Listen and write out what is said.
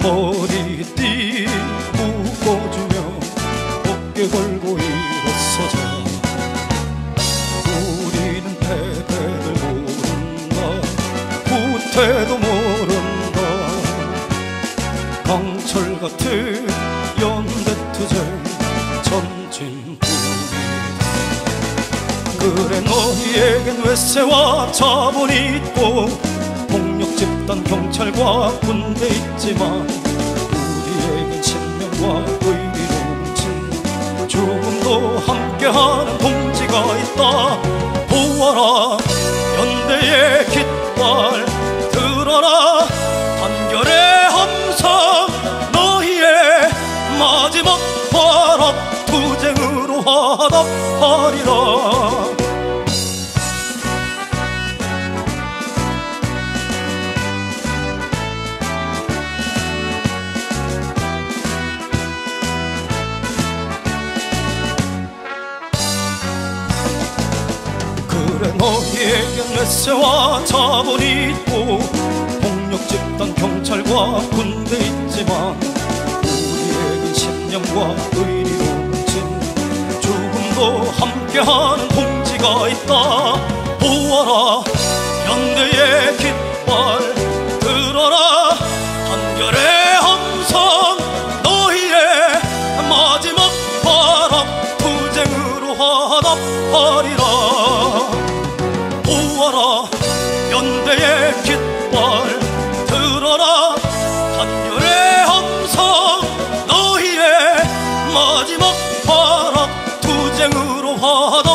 머리띠 묶어주며 어깨 걸고 일어서자. 우리는 패배를 모른다, 후퇴도 모른다. 강철 같은 연대투쟁 전진뿐. 그래 너희에겐 외세와 자본이 있고 폭력 집단 경찰과 군대 있지만 우리에겐 신명과 의리로 뭉친 죽음도 함께하는 동지가 있다. 보아라 연대의 깃발 들어라 단결의 함성. 너희의 마지막 발업 투쟁으로 화답하리라. 너희에겐 외세와 자본이 있고 폭력 집단 경찰과 군대 있지만 우리에겐 신념과 의리로 뭉친 죽음도 함께하는 동지가 있다. 보아라 연대의 깃발 들어라 단결의 함성. 너희의 마지막 발악 투쟁으로 화답하리라. 보아라 연대의 깃발 들어라 단결의 함성. 너희의 마지막 발악 투쟁으로 화답